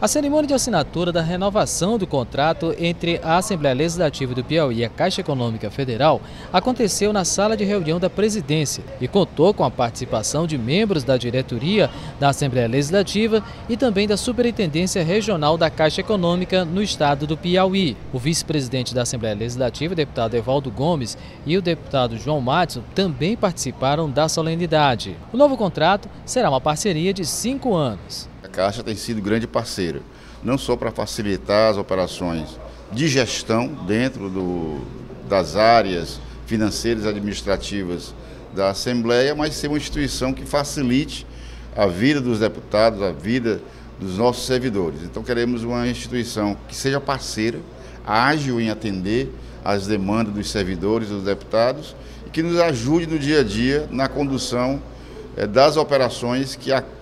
A cerimônia de assinatura da renovação do contrato entre a Assembleia Legislativa do Piauí e a Caixa Econômica Federal aconteceu na sala de reunião da presidência e contou com a participação de membros da diretoria da Assembleia Legislativa e também da Superintendência Regional da Caixa Econômica no estado do Piauí. O vice-presidente da Assembleia Legislativa, o deputado Evaldo Gomes, e o deputado João Madison também participaram da solenidade. O novo contrato será uma parceria de 5 anos. A Caixa tem sido grande parceira, não só para facilitar as operações de gestão dentro das áreas financeiras e administrativas da Assembleia, mas ser uma instituição que facilite a vida dos deputados, a vida dos nossos servidores. Então queremos uma instituição que seja parceira, ágil em atender às demandas dos servidores e dos deputados e que nos ajude no dia a dia na condução das operações que a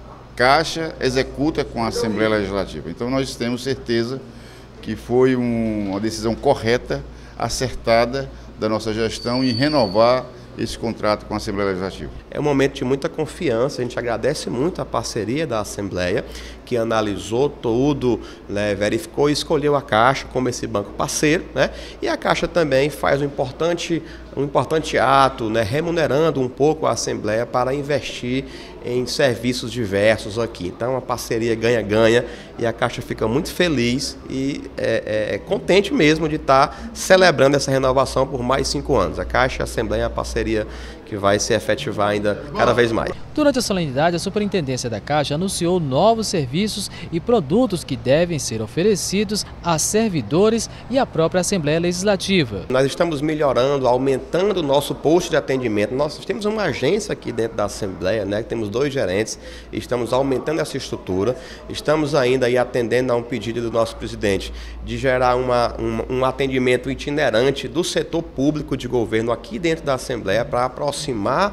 Caixa executa com a Assembleia Legislativa. Então nós temos certeza que foi uma decisão correta, acertada da nossa gestão em renovar esse contrato com a Assembleia Legislativa. É um momento de muita confiança, a gente agradece muito a parceria da Assembleia, que analisou tudo, verificou e escolheu a Caixa como esse banco parceiro, e a Caixa também faz um importante ato, remunerando um pouco a Assembleia para investir em serviços diversos aqui. Então, uma parceria ganha-ganha e a Caixa fica muito feliz e contente mesmo de estar celebrando essa renovação por mais 5 anos. A Caixa e a Assembleia é uma parceria que vai se efetivar ainda cada vez mais. Durante a solenidade, a Superintendência da Caixa anunciou novos serviços e produtos que devem ser oferecidos a servidores e à própria Assembleia Legislativa. Nós estamos melhorando, aumentando o nosso posto de atendimento. Nós temos uma agência aqui dentro da Assembleia, temos 2 gerentes, estamos aumentando essa estrutura, estamos ainda aí atendendo a um pedido do nosso presidente de gerar um atendimento itinerante do setor público de governo aqui dentro da Assembleia para aproximar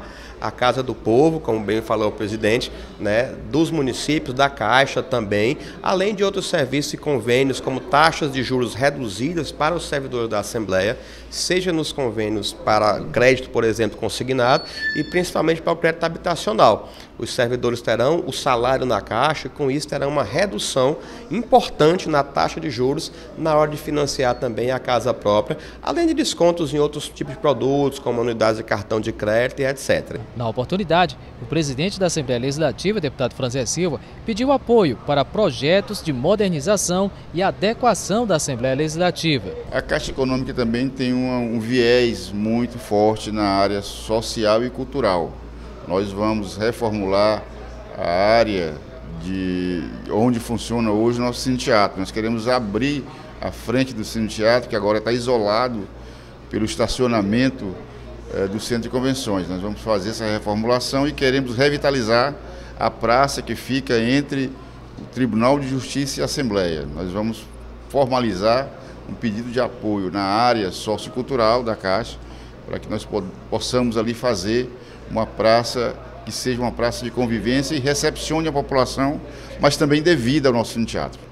a Casa do Povo, como bem falou o presidente, dos municípios, da Caixa também, além de outros serviços e convênios, como taxas de juros reduzidas para os servidores da Assembleia, seja nos convênios para crédito, por exemplo, consignado, e principalmente para o crédito habitacional. Os servidores terão o salário na Caixa e, com isso, terão uma redução importante na taxa de juros na hora de financiar também a casa própria, além de descontos em outros tipos de produtos, como unidades de cartão de crédito e etc. Na oportunidade, o presidente da Assembleia Legislativa, deputado Franzé Silva, pediu apoio para projetos de modernização e adequação da Assembleia Legislativa. A Caixa Econômica também tem um viés muito forte na área social e cultural. Nós vamos reformular a área de onde funciona hoje o nosso cine-teatro. Nós queremos abrir a frente do cine-teatro, que agora está isolado pelo estacionamento do centro de convenções. Nós vamos fazer essa reformulação e queremos revitalizar a praça que fica entre o Tribunal de Justiça e a Assembleia. Nós vamos formalizar um pedido de apoio na área sociocultural da Caixa, para que nós possamos ali fazer uma praça que seja uma praça de convivência e recepcione a população, mas também dê vida ao nosso cine-teatro.